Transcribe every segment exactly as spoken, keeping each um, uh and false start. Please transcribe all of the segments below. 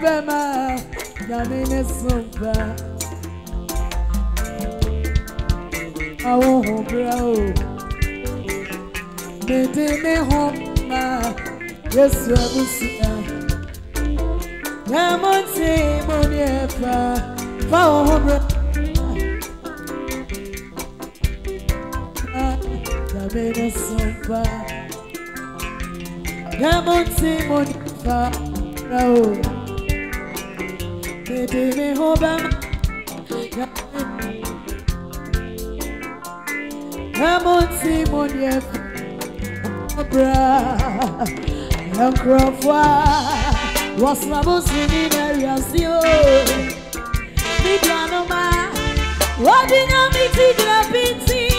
bema Yamine sumpa Awo brao Mede me homa Yesu abusia Yamonte moniefa Fa wo brao Yamine sumpa Yamonte moniefa Brao Mede me homa Yamonte moniefa Bra Yankrofa Was my boss in the area still Bibianoma What did you meet to the pinty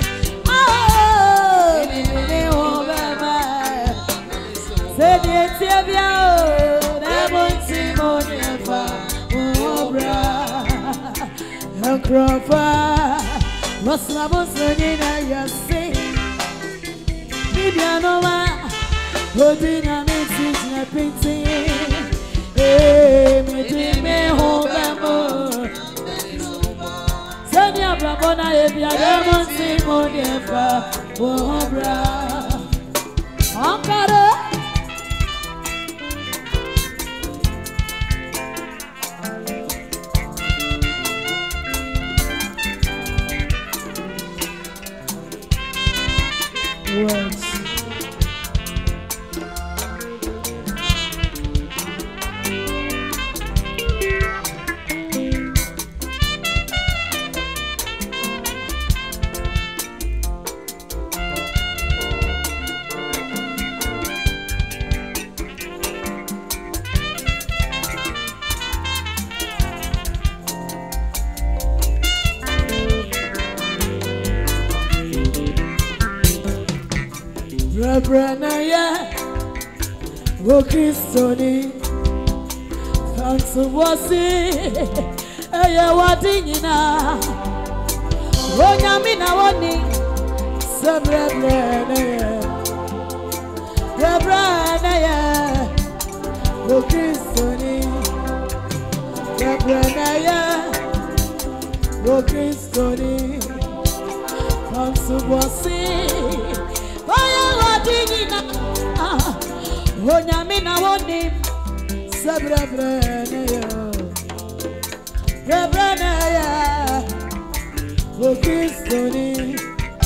Oh Nene Obama Said the Tibia Yamonte moniefa Oh bra Yankrofa Was my boss in the area still Bibianoma, Odina means na painting. Eh, me me home more. Send your brabona if you don't see moniefa, oh bra. Ankara. Words. Brenaya, O Christoni, Fansu Wasi, Aya Wadina, Wonyamina Wani, Sabra Brenaya, Brenaya, O Christoni, Brenaya, O Christoni, Fansu Wasi. Wonyamina woni sabra brenaya brenaya O Christoni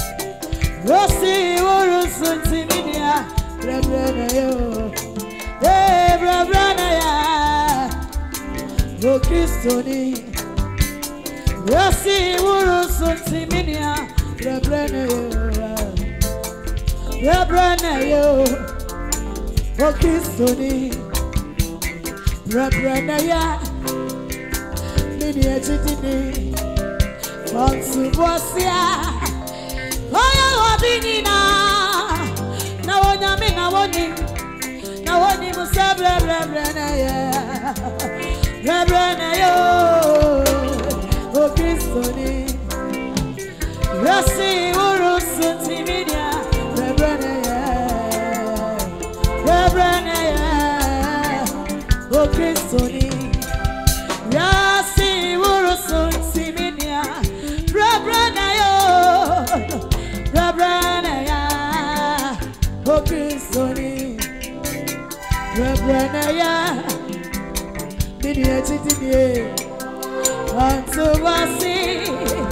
Rosi urusun timinia brenaya eh brenaya O Christoni Rosi urusun timinia brenaya brenaya O Christoni, Rabranaya, Mini Chitini, Fansu Bosia, Oya Wadinina, Nawanya Mina Woni, Nawani Musabra Rabranaya, Rabranaya, O Christoni, Rasi Urusun Timidia, Rabranaya. O Christoni, Yasi Wurusun Siminia, Rabranayo, Rabranaya, O Christoni, Rabranaya, Minia Chitini, Ansubasi,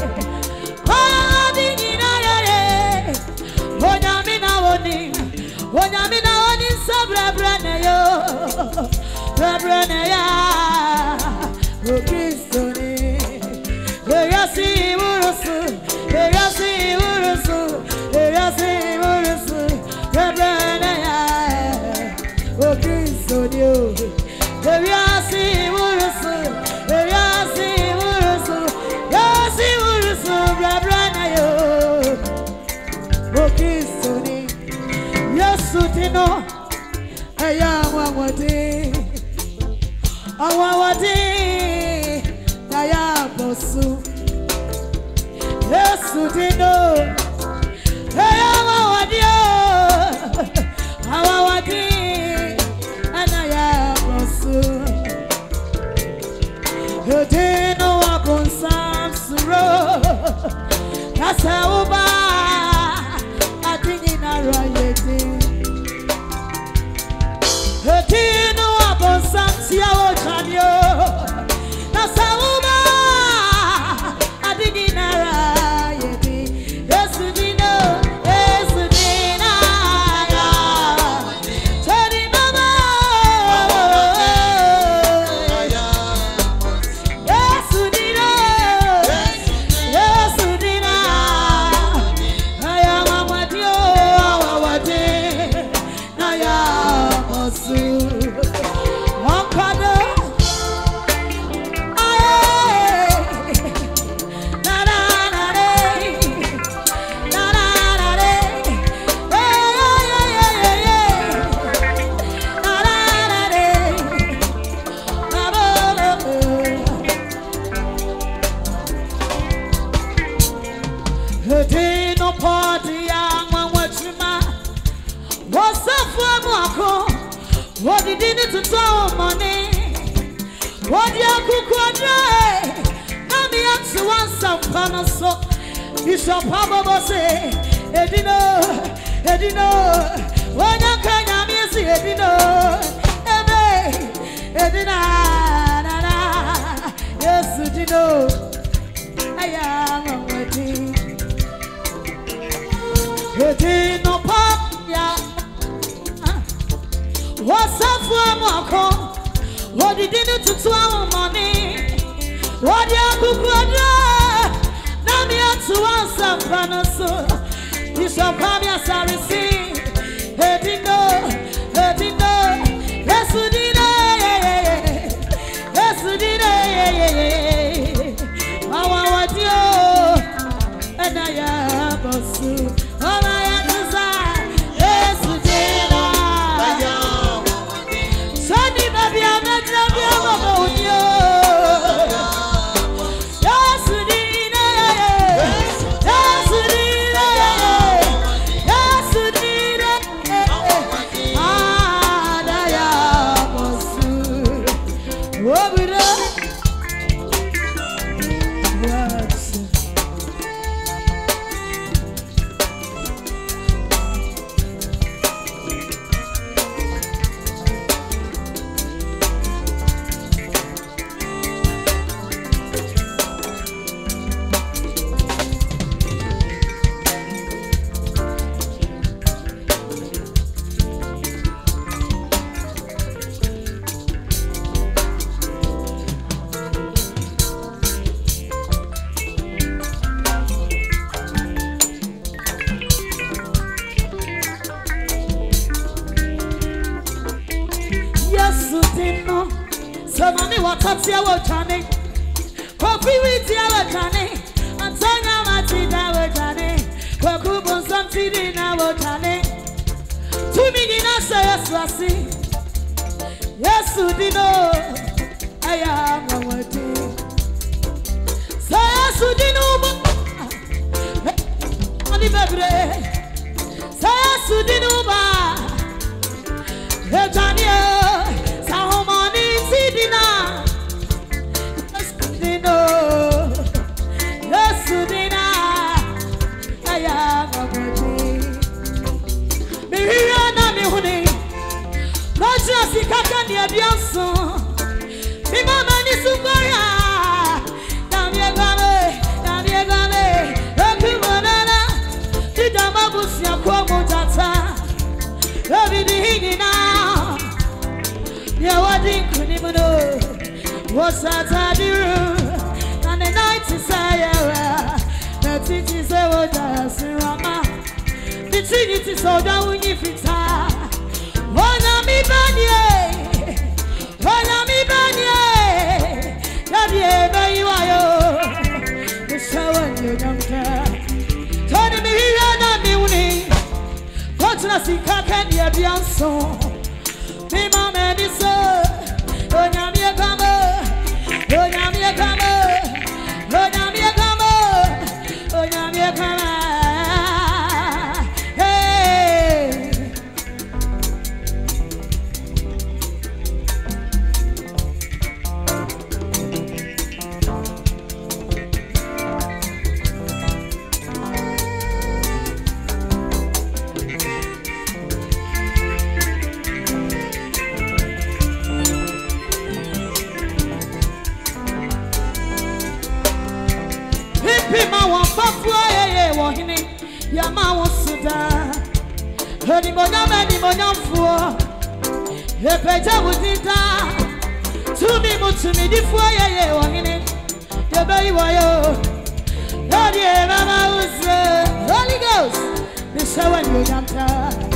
Hadinina, Wonyamina Woni, Wonyamina Woni, Sabranayo. Rabranaya, O Christoni, Yasi Wurusu, Yasi Wurusu, Yasi Wurusu, Rabranaya, O Christoni, Yasi Wurusu, Yasi Wurusu, Yasi Wurusu, Rabranaya, O Christoni, Yasutino, Ayamawati. Awawadi Naya Bosu Yesu Dino Awawadi Awawadi Naya Bosu Nasauba Adinina Rayeti Etino Abonsantia Ochanio Nasauba Adinina Rayeti Esudino Esudina Tony Mama Esudino Esudina Naya Mamatio Awawate Naya Mosu Wankado Aye Na na na re Na na na re Hey hey hey hey hey Na na na re Na bo bo Hete no party yang wachima Wasafu mwako Wadi dini tutoa money Wadi ya kukwadre Nami yansi wansa mpana so Isha paba bose Edino Edino Wanyaka nyamiesi Edino Ebe Edina Na na Yesu dino Aya mwati Edino pop ya Wasafu mwako Wadi dini tutoa money Wadi ya kukwadre Nami yansi wansa mpana so Isha paba sarisi Edino Edino Yesu dino Yesu dino Mawa wadio Enaya bosu Oma ya tuza Yesu dino Sani babi amedra bi amamo udio Yesu dino Yesu dino Yesu dino Adaya bosu Wobira Yesu dino Samani watati ya wachane Kofi witi ya wachane Antanya matida wachane Kwa kubonsa mtidi na wachane Tumini nasa Yesu asi Yesu dino Aya mwati Sa Yesu dino Ani bebre Sa Yesu dino ba Ejaniyo Sahomani sidina Yesu dino Yesu dina Aya mwati Mihira na mihuni Najia sikaka ni abianso Mimama ni sumbaya Namie gane Namie gane Ekumanana Tidama busia kwa mojata Every day now, yeah, what did you know? What's that I do? And the night is a the teaching is a word as Rama. The Trinity is so down if it's a one of me banye, one of me banye, that ever you are, the shower you don't care. Turn me here and me winning. Watchna sikaka ni abianso Mi mama ni so Onyamie kama Onyamie kama Onyamie kama Onyamie kama Hey Yama Wasuda, Honeymoon, Honeymoon, for a better would it to me, to me, the foyer, or in it, the baby, oh, dear, Mama was Holy Ghost, the show and you jump time.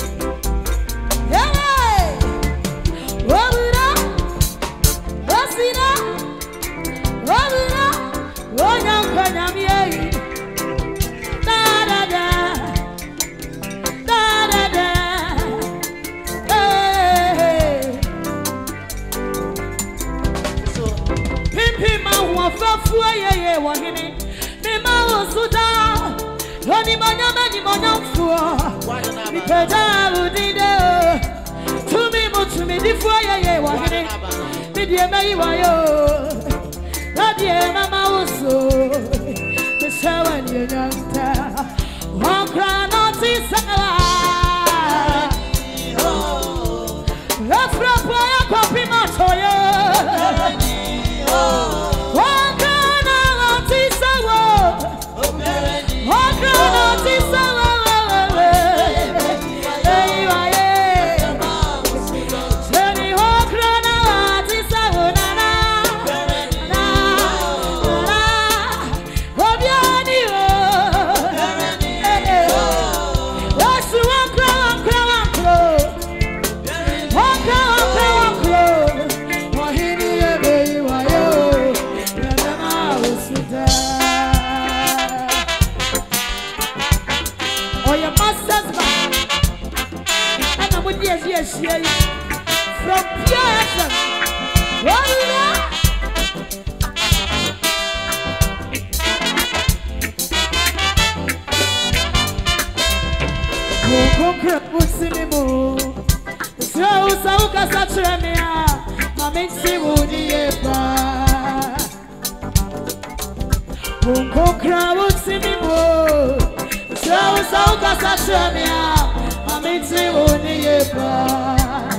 Hey, what would I? What's it up? What would I? Oh, no, I'm here. Da da da, da da da. Hey, so, pim pim, I want for four years. One minute, me ma was so down. Only money, money, money for. Me pay down, did it. To me, but to me, the four years. One minute, me dear, me you are. Dear Mama was so the show and you don't tell. One crown on this hour. Let's rap for a copy, my toy. One crown on this hour. One crown on this hour. Yes, yes, from Pure F M. What is that? Go, go, what's in the mood? So, so, cause I try me out. I make see what you buy. Go, go, what's in the mood? So, so, cause I try me out. It's only a bar.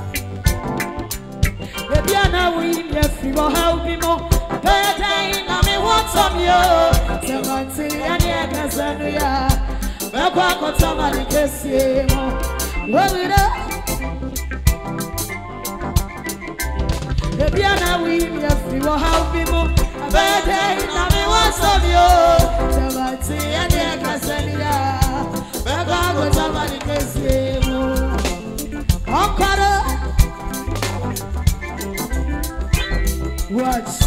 The piano will get you more help you more. Better I mean, what's on you? Seventy and yeah, Cassandra. Back on somebody, kiss you. What it up? The piano will get you more help you more. Better I mean, what's on you? Seventy and yeah, Cassandra. Back somebody can see you. Ankara. Watch.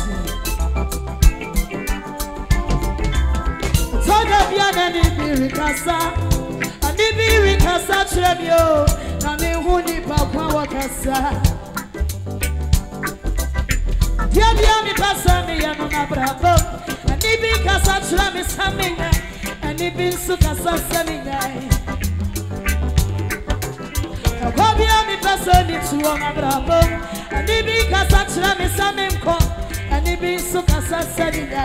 Toda biana ni birikasa. Ani birikasa tremio. Na mi huni papa wakasa. Dia dia mi pasa mi ya no na bravo. Ani birikasa tremi saminga. Ani binsu kasa saminga. Kobia mi pasa ni tuwa na bravo. Ani birikasa tremi saminga. Ani binsu kasa saminga.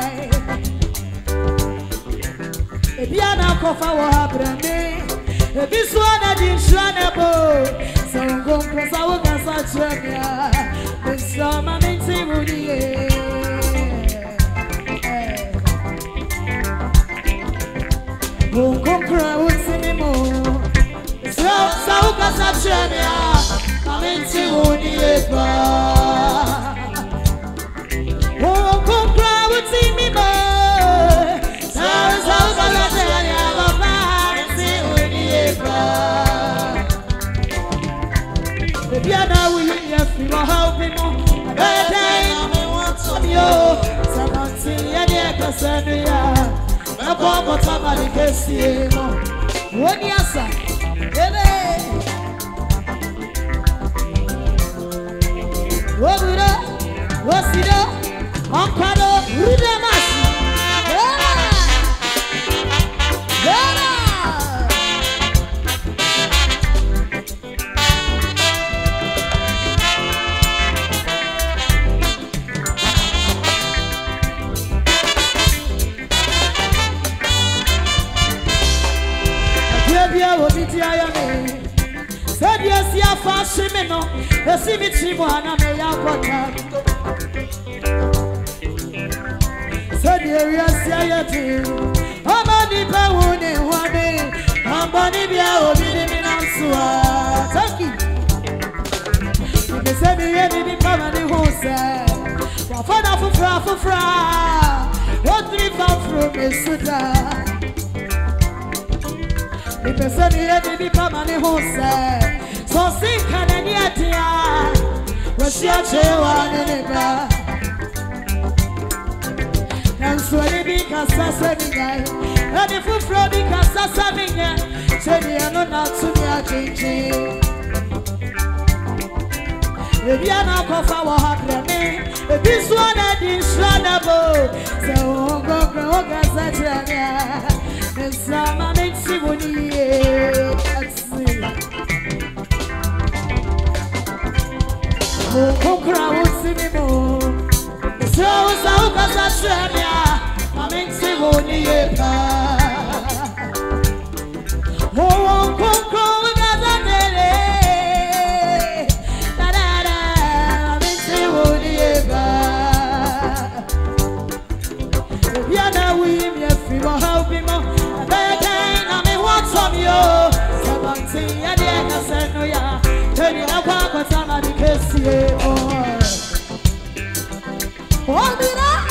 Ebiana kofa wa habrande. Ebisu ana dinshana bo. Songo kosa wa kasa tremia. Besama minti wuniye. Bongo kra unsini mo. So so kasa tremia. Minti wuniye ba. Bongo kra unsini mo. Biana will you feel how we know that I want some yo someone see any Cassandra na kwa tamali kesi no woni asa ebe wobura wasida ankado rudemasi said yes, ya fashimeno, the symmetry one me ya quota. Said yes, ya ya do. I'm a deeper one in one for fra. What three found from me suda. The person here may become an horse. So sick and any idea. Was your chair in it? And so they because Sassamiga, and if you from because Sassamiga, Jenny and not to me a changing. If you are not of our happening, if this one I did shranable, so go go Gassania, and some makes you who crowd see me more. So so Gassania, I makes you only a oh, go go Gassania. Help him, and then I may want some yo. Seventeen, and then I said, no, yeah, turning up what I'm at the case. Hold it up.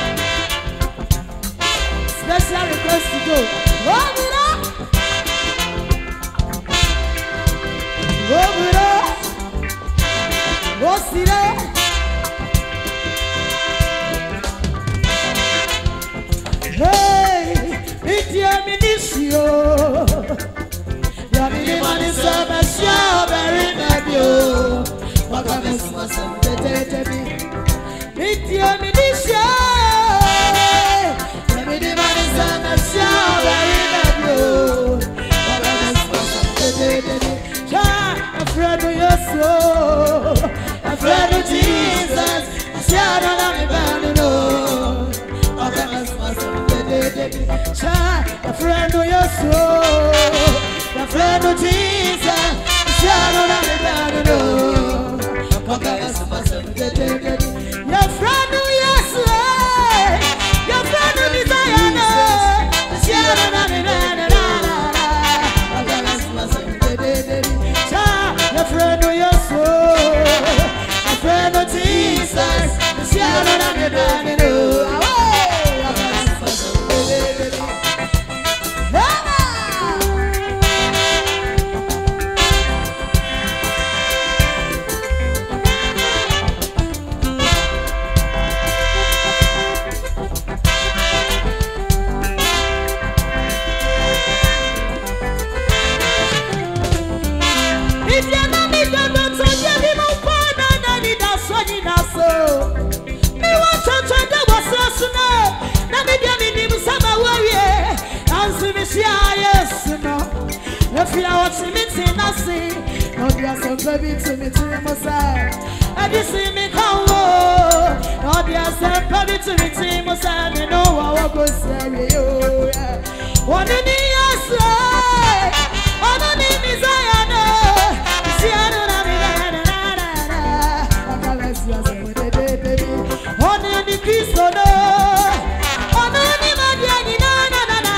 Special request to go. Hold it up. Hold it up. What's it up? Hey, it's your ministio. Your ministry is a messiah, very nebulous. What a mess was a baby. It's your ministry. Your ministry is a messiah, very nebulous. What a mess was a baby. A friend of your soul, a friend of Jesus. I don't have a no. What a mess was a a friend of your soul, a friend of Jesus, shadow of the battle. Your friend of your soul, your friend of desire, shadow of the battle. Your friend of your soul, a friend of Jesus, shadow of the battle. If you are watching me, see nothing. No, you are so baby to me, to my side. And you see me come on. No, you are so baby to me, to my side. You know I will go say you. What do you say? What do you desire? See, I don't have it. I can't let you say, baby. What do you kiss on? Oh, no, you might be no, no, no, no.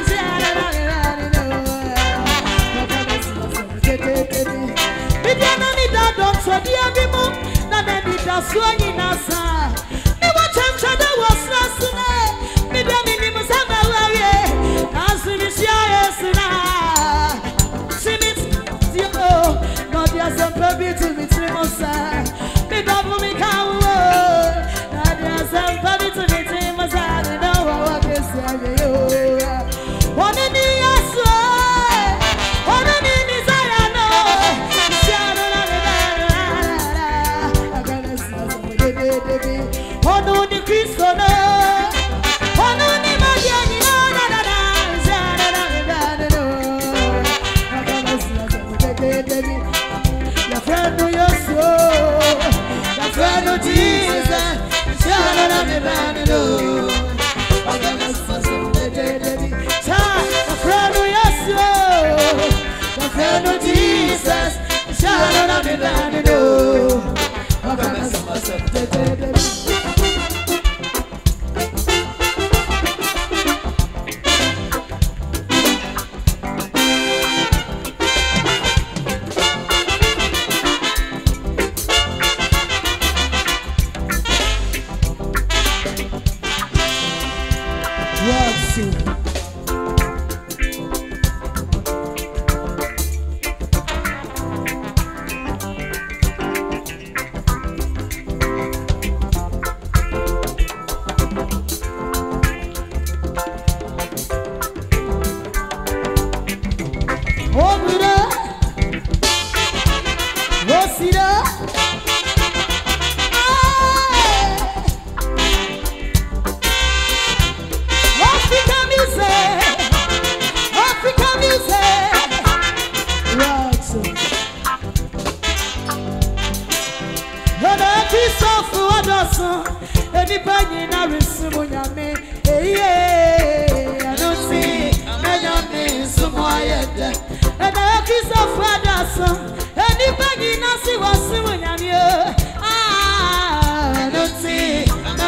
If you don't need that, don't so dear people. Now they need that swinging outside. Me watch him try to was last night. Me don't need him some way. As we see us now. See me, you know. Not just some baby to me, to my side. Me don't me come on. Not just some baby to me, to my side. You know what I can say you. What in the outside? What in the desire? No. Oh no, the Christ, no. Obura, Rosida, Africa music, Africa music, right. And I kiss off what does anybody now receive me. Yeah, I don't see. And I kiss off fathers, and if I didn't see what's in you, I don't see.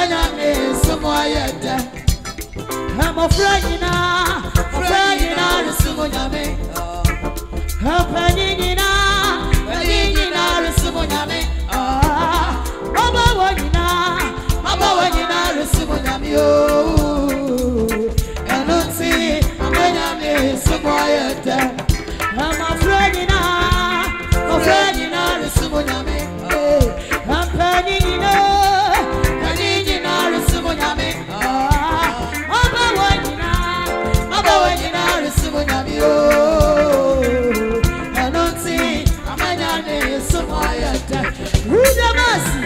I'm a friend now, a friend now, the Sumuname. I'm penny now, penny now, the Sumuname. Ah, Mama, what you now, Mama, what you now, the Sumuname. I don't see. I'm a friend now, a friend now, the Sumuname. I'm penny now, penny now, the Sumuname. I'm a one now, I'm a one now, the Sumuname. I don't see, I'm a young Sumayata. Who's the mercy?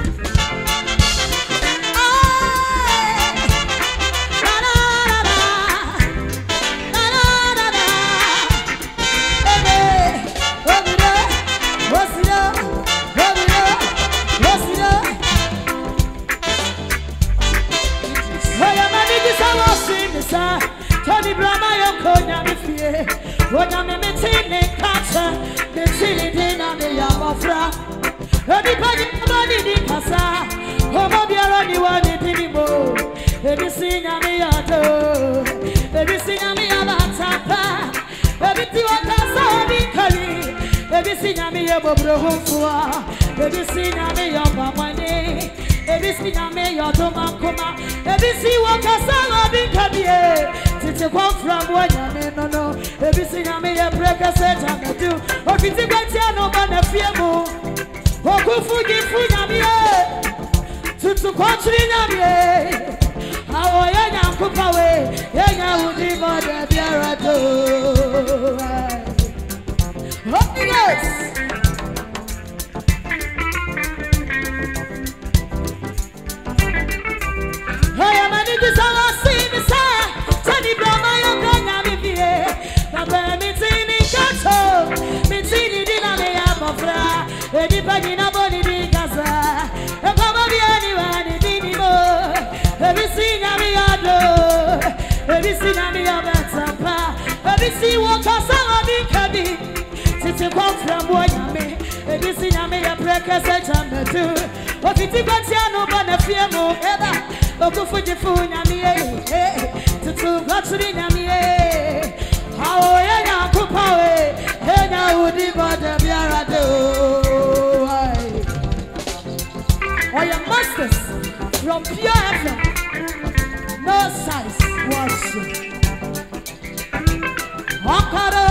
Tony Brahma, your conya, me fear. When I'm a meeting, catcher, the chilling dinner, the Yamafra. Everybody, nobody did pass. Oh, maybe I only want it anymore. Everything I may do, everything I may have a tapa, everything I can say, everything I may have a broken for, everything I may have a money. Everything I may your doma coma, everything what I saw be cabie. To come from what I may no no, everything I may break a set I may do. Or if you get here no man a fear more. Or go food in food to to country Namie. How I am cook away, Yana would be more than Biarado. Holy Ghost. I am a nigga, so I see the sun. Tony Brahma, you're going to be here. Papa, me see me catch up. Me see the dinner, me have a fra. Anybody, nobody, big as a. And come on, anyone, it didn't more. Everything I me do, everything I me have a tapa. Everything what I saw, big cabby. Since you come from what I mean, everything I me a break as a jam to. But if you got here, no one a fear more ever. Go for the phone, I'm here. To two got to the Namie. How I am Kupawe, and I would be but a Biarado. I am masters from pure effort, no size, washing. Wakara.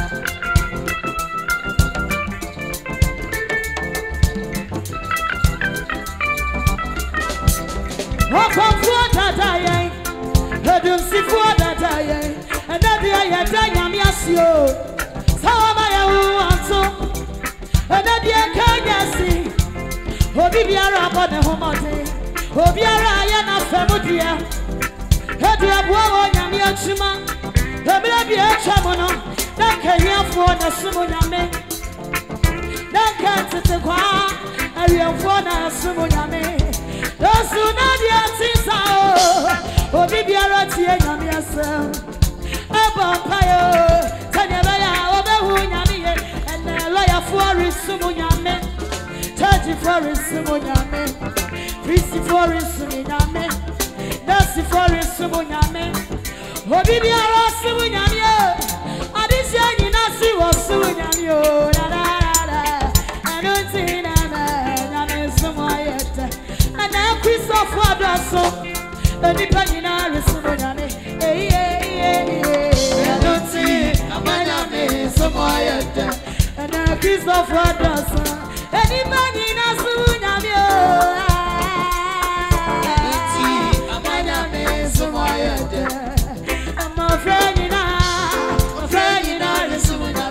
Welcome for that I ain't. I don't see for that I ain't. And that I ain't. I am Yasio. So am I want to. And that I can't see. Obiara upon the home. Obiara, I am a family. Head your boy, I am Yachima. The baby, a chamono. That can hear for the Sumuname. That can't sit the car. I am for the Sumuname. Those who know the answers are, oh, be a roti and yam yourself. A vampire, Tanyabaya, over who yammy, and a lawyer for his Sumuname, Taji for his Sumuname, Prissy for his Sumuname, Nancy for his Sumuname, oh, be a Sumuname, I didn't say you not see what Sumuname, I don't see that I'm Sumayet. And now Christophe Wadraso, and the Panina Sumuname. Hey, hey, hey, hey. I don't see a man of me, Sumayet. And now Christophe Wadraso, and the Panina Sumuname. I don't see a man of me, Sumayet. I'm a friend in a friend in a Sumuname.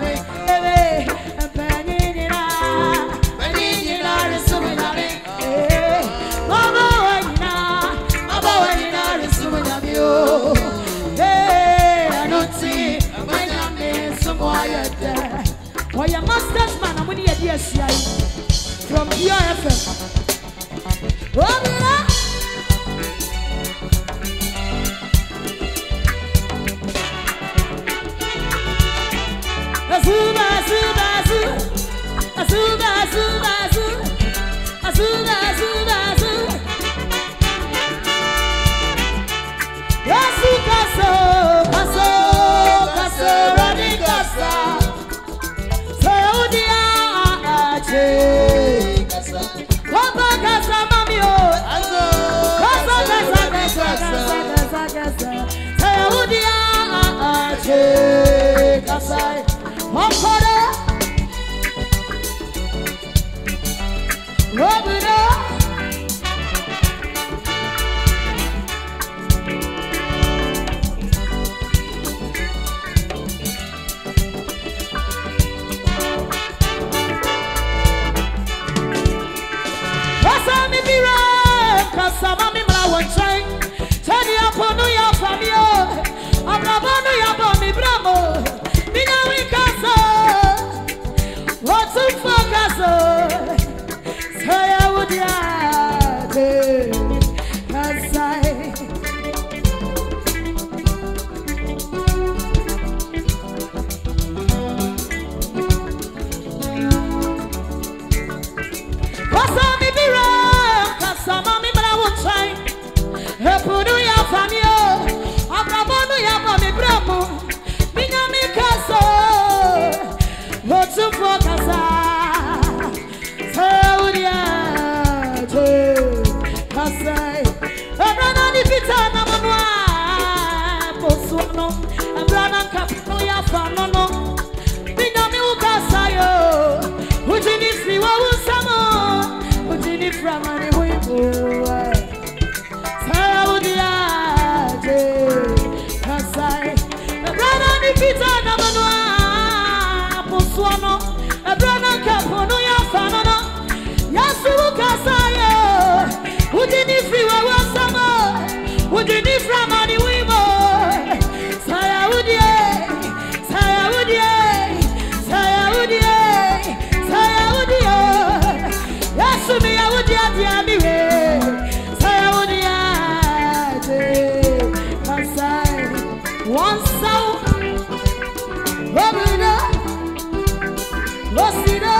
from Pure F M. Oh, yeah. Azuba, azuba, azuba, azuba, azuba, azuba, azuba, azuba. Yasu kaso, kaso, kaso, rani kasa. Saudia ache. Papa kasa mamio. Kasa, kasa, kasa, kasa, kasa, kasa. Saudia ache. Kasa. Mokoro. Robina. Kasami bira, kasama mi mla wanchai. Tani aponu ya famio, abrabonu ya bomi bramo. Mina wikaso, what's up for kaso? Say I would yate, kasai. Kasami bira, kasama mi mla wanchai. Aponu ya famio, abrabonu ya bomi bramo. What's up for Casa? Saudia, Casa. Abrana di pita na manwa, posuno. Abrana kapno ya fanono. Binami ukasa yo. Ujini siwa usamo. Ujini framani wipo. Saudia, Casa. Abrana di pita na manwa. Suano, a brother capono ya fanana, Yasu Casayo, who didn't free was summer, who didn't from any women. Saya would ye, Saya would ye, Saya would ye, Saya would ye, Yasu me, I would yet yammy, Saya would ye, Casai, one sound, Robina. Osida,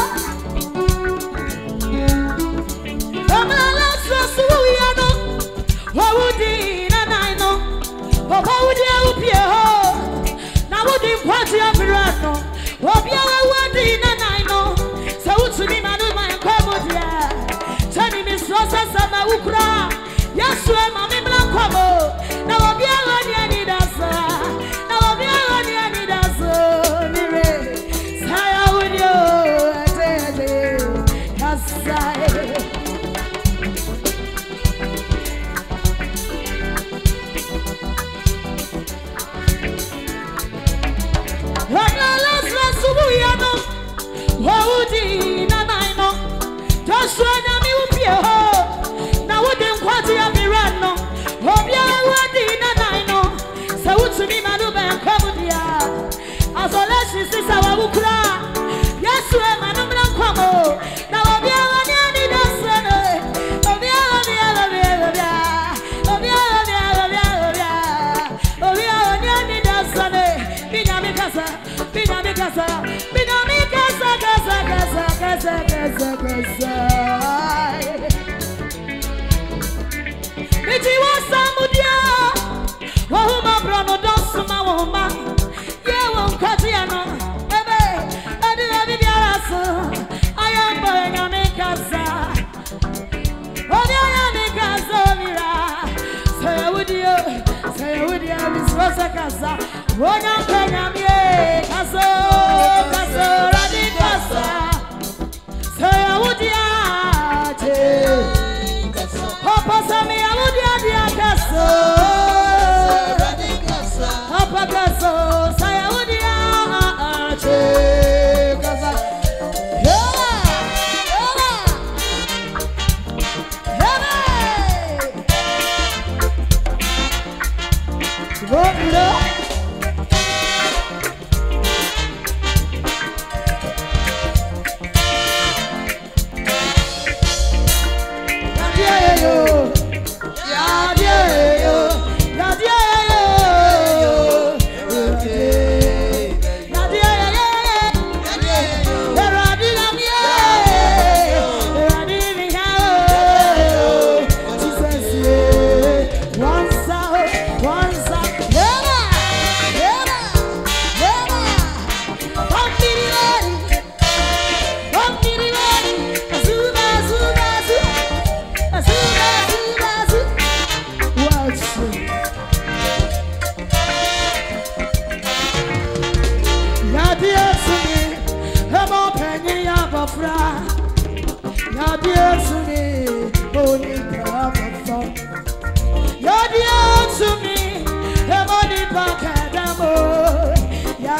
Amala Suwiano, Wawudi, Nanino, Wawudi, Upio, Nawudi, Party of Mirano, Wabia, Wadi, Nanino, Sautuni, Manu, my Comodia, Tani Miss Rosa Sama Ukra, Yasua, Mammy Blancomo, now Wabia, Wadi, Anidasa, now Wabia, Wadi, Anidasa, Mire.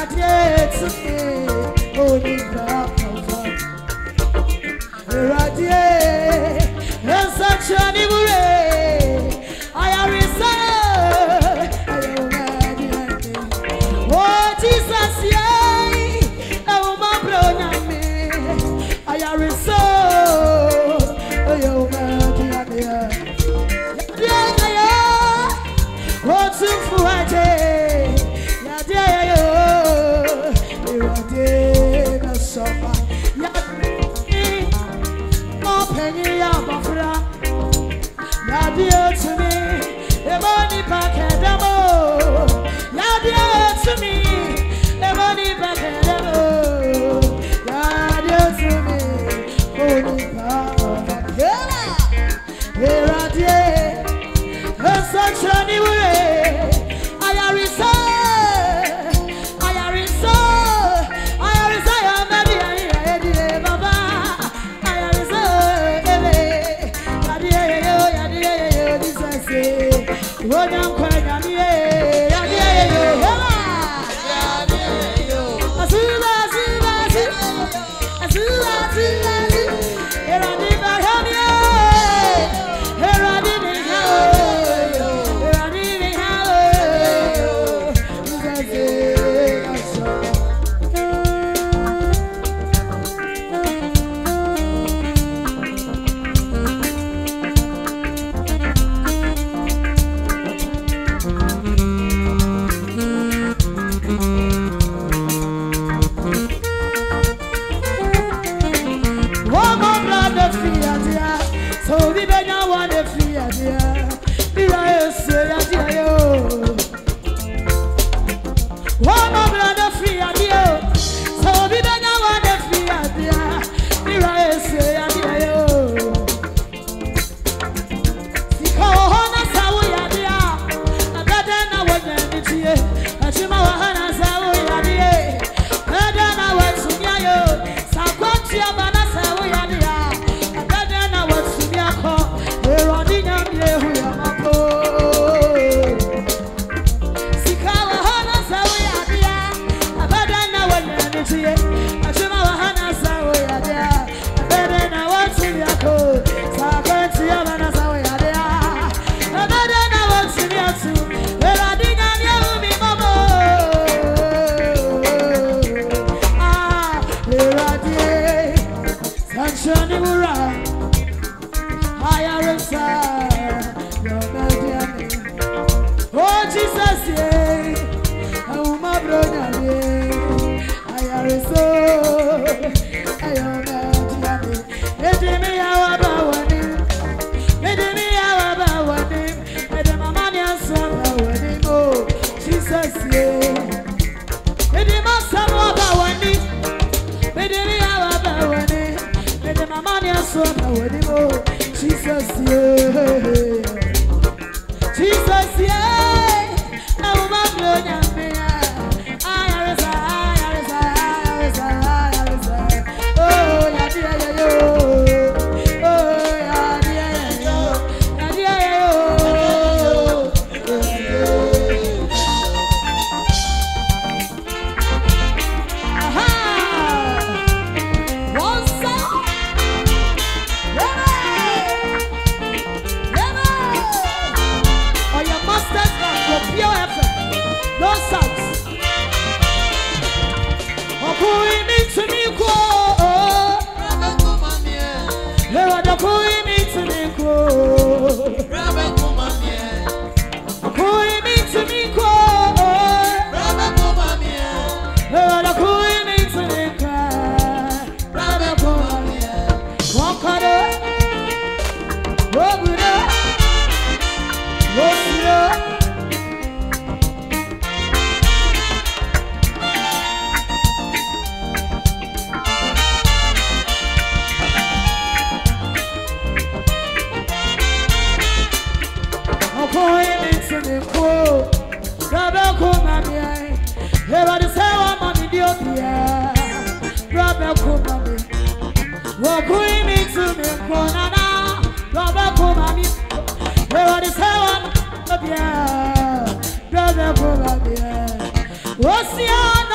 Those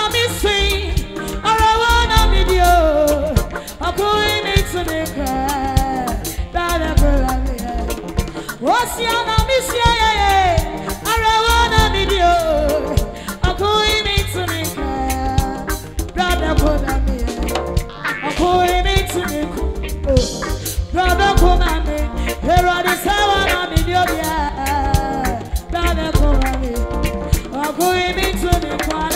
na mi sing, arawana video, akui mi tunika, dada kula Osia na mi sie, arawana video, akui mi tunika, dada kula akui mi tunika, dada kula mi, herodi sawa na video ya, dada kula mi, akui mi tunika.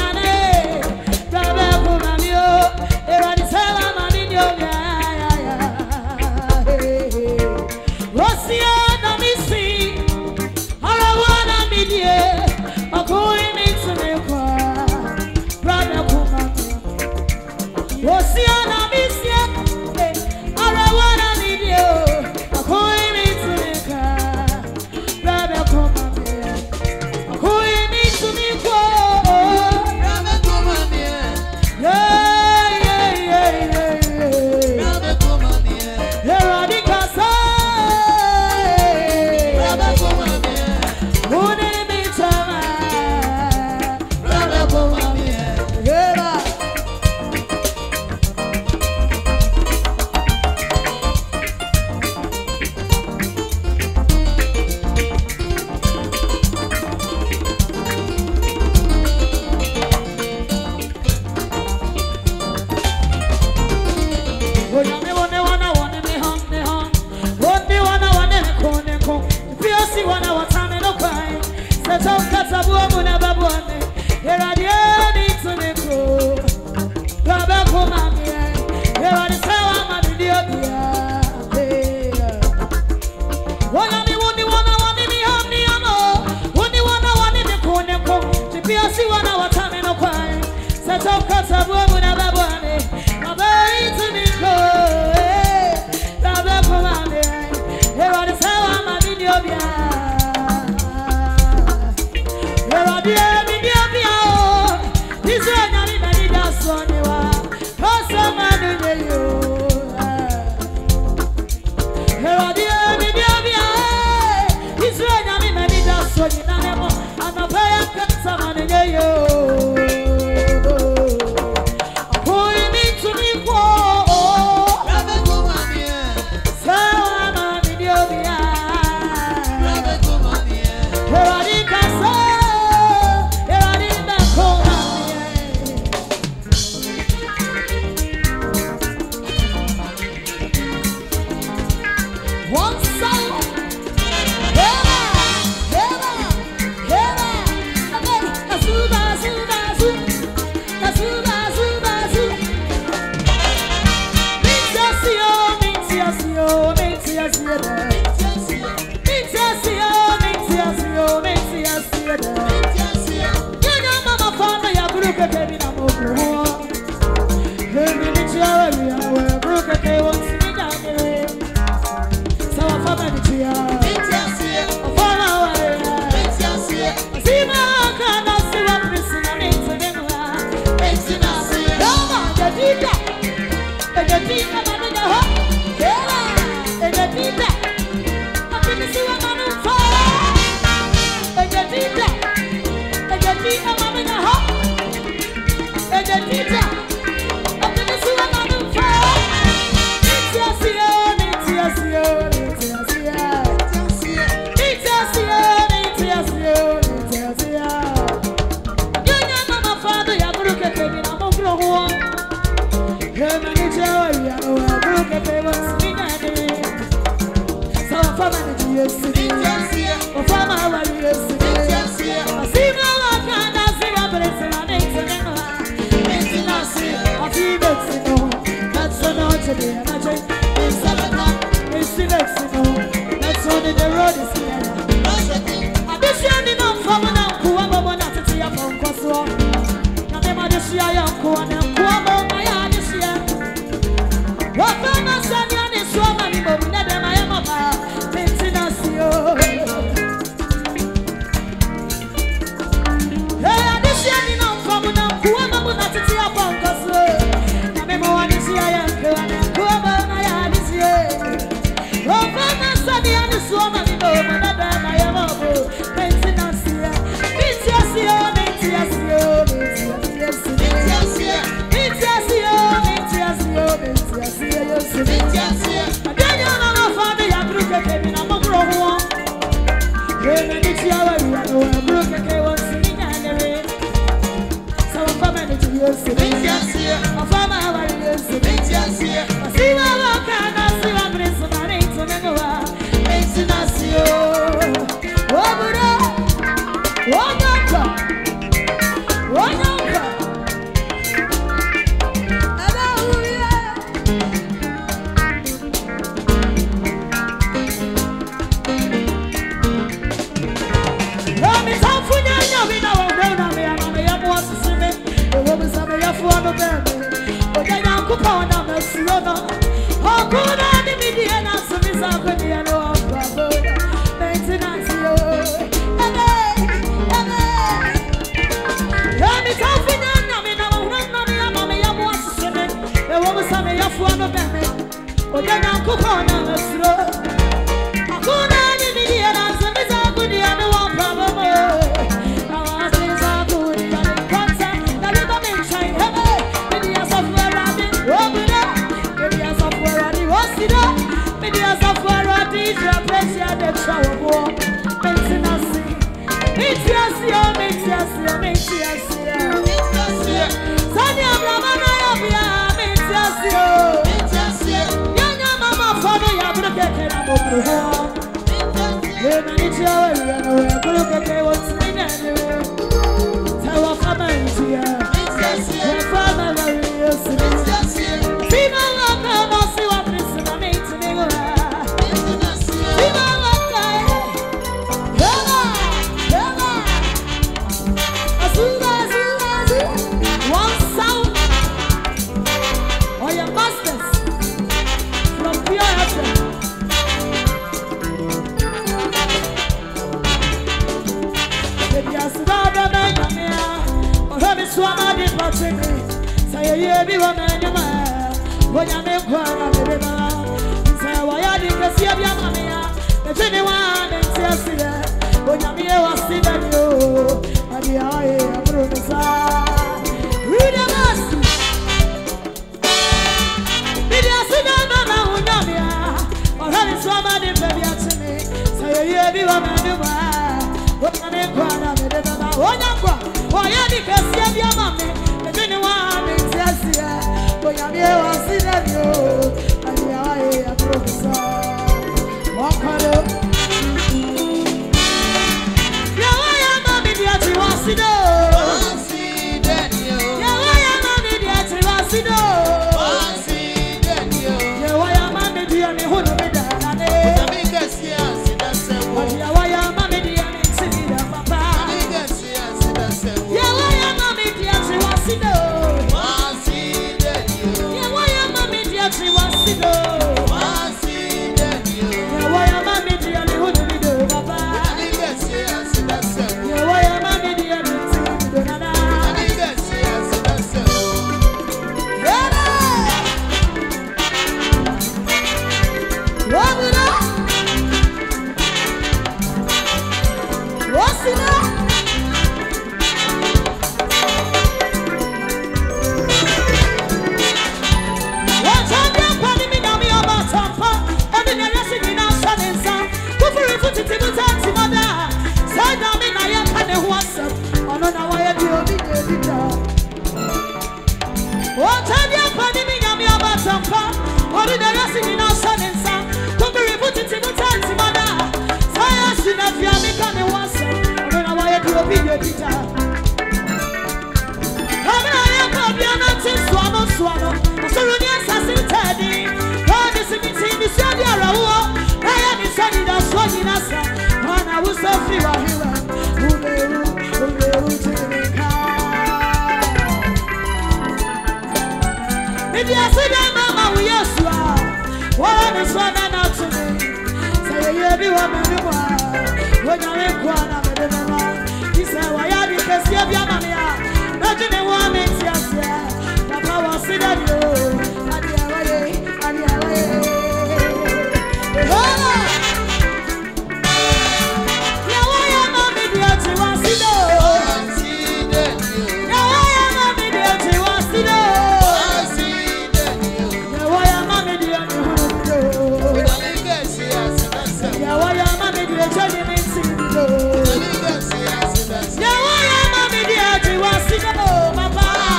Yeah, why am I media? Papa.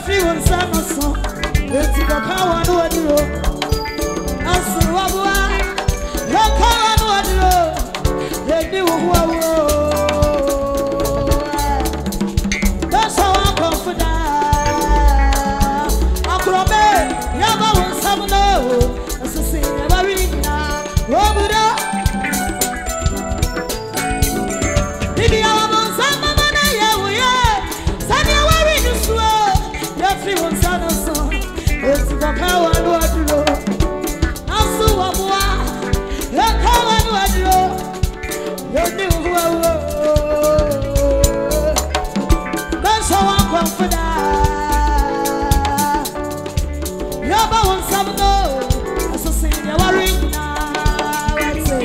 free one son or son. Let's go power no adro. Asu wabwa. No power no adro. Let me wo. That's how I'm confident. Akrobe, yaba won samno. Asu say never ring na. Wo buda. Bibi awa won samma na ye wo ye. Sani awa ring suo. Ya free one son or son. Let's go power no adro. Asu wabwa. No power no adro. Let me wo. That's how I'm confident. Yaba won samno. Asu say never ring na. Let's say.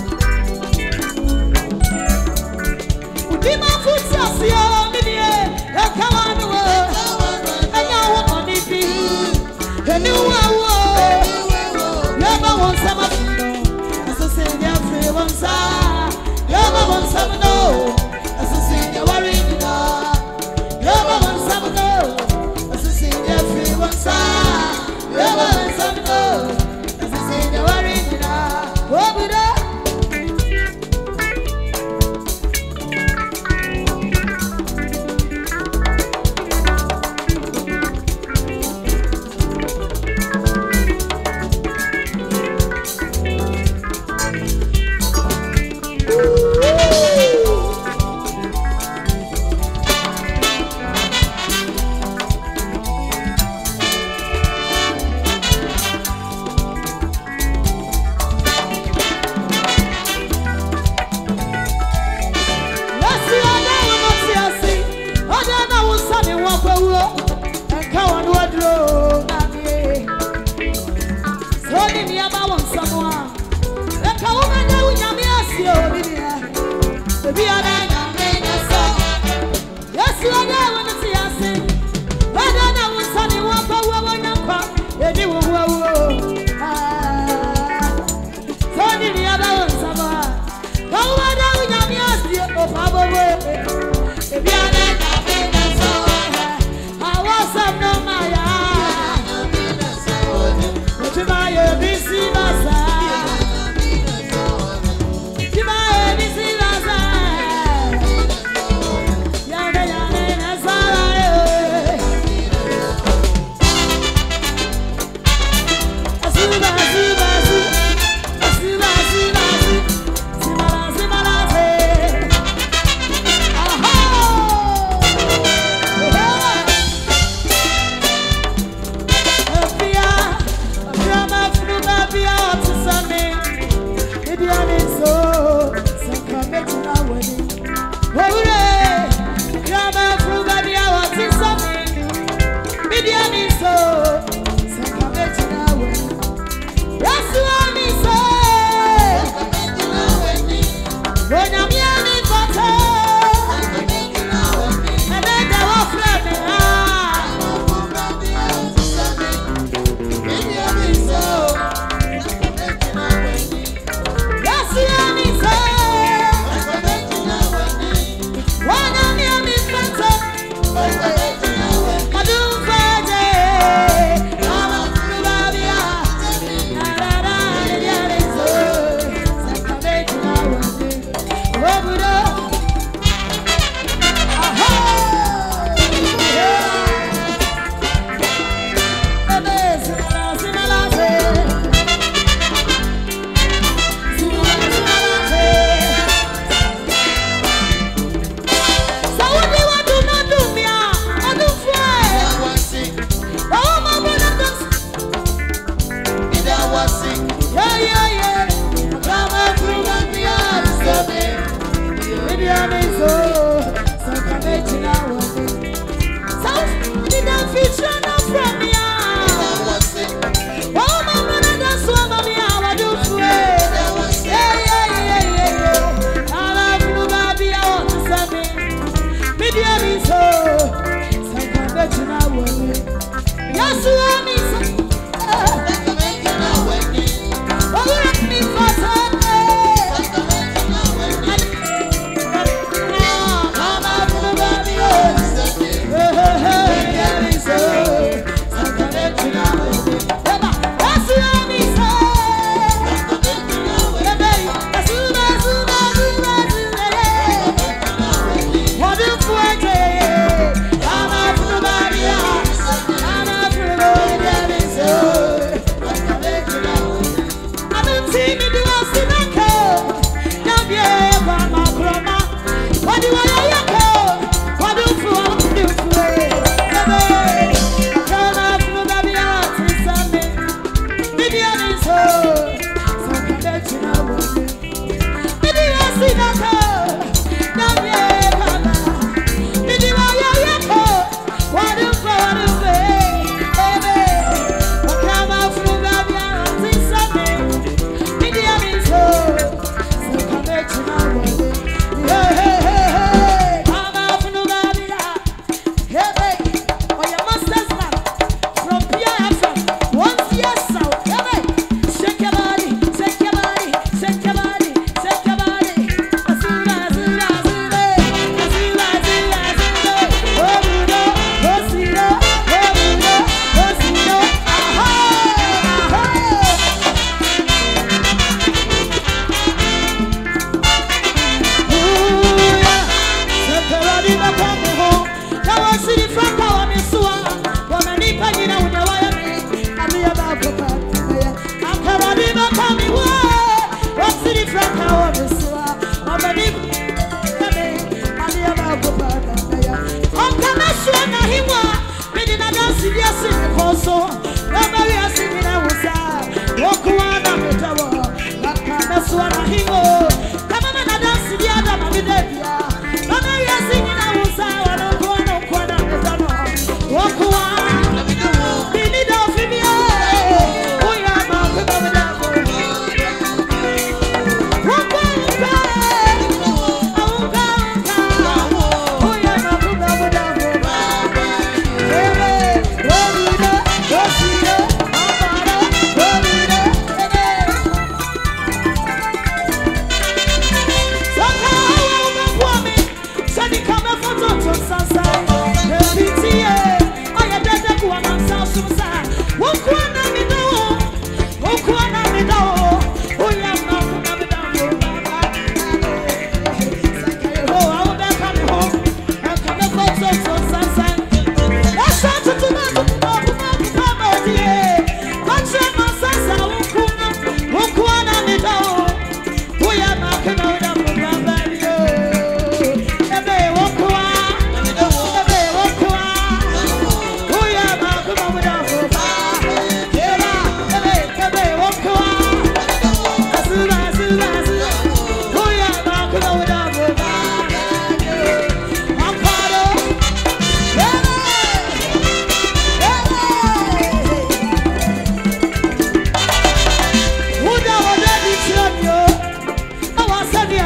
Udima futi asio mini e kawa no. Anya wo oni bi. Eni wo wo. Yaba won samno. Asu say never won sa. Yaba won samno. Asu say never ring na. Yaba won samno. Asu say never won sa. Yaba won samno. Asu say never ring na. Wo buda.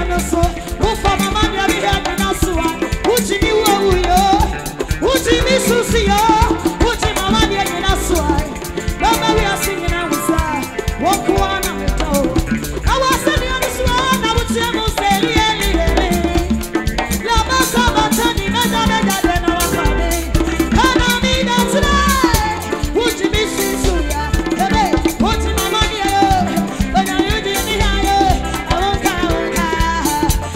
no so. Who for my man ya be here na so. Uchi mi wo yo. Uchi mi susi yo. Uchi mama be here na so. Baba we are singing and we say. Walk one and we go. I was singing and so na uchi mo say really really. La baka batani na da da da na wakade. Ana mi na tonight. Uchi mi susi ya. Bebe, uchi mama be here. Onya you di ni ha.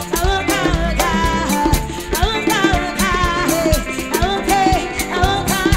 I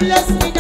bless me